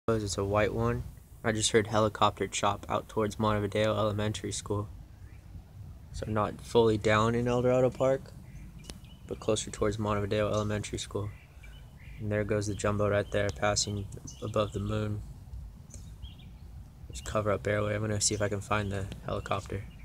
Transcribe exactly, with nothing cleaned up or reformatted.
It's a white one. I just heard helicopter chop out towards Montevideo Elementary School. So not fully down in El Dorado Park, but closer towards Montevideo Elementary School. And there goes the jumbo right there, passing above the moon. Just cover up airway. I'm gonna see if I can find the helicopter.